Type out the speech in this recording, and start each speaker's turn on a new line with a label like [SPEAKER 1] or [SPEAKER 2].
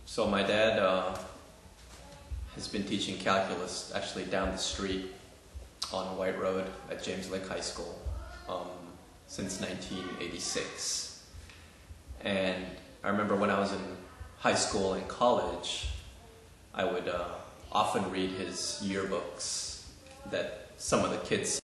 [SPEAKER 1] So my dad has been teaching calculus actually down the street on White Road at James Lick High School since 1986. And I remember when I was in high school and college, I would often read his yearbooks that some of the kids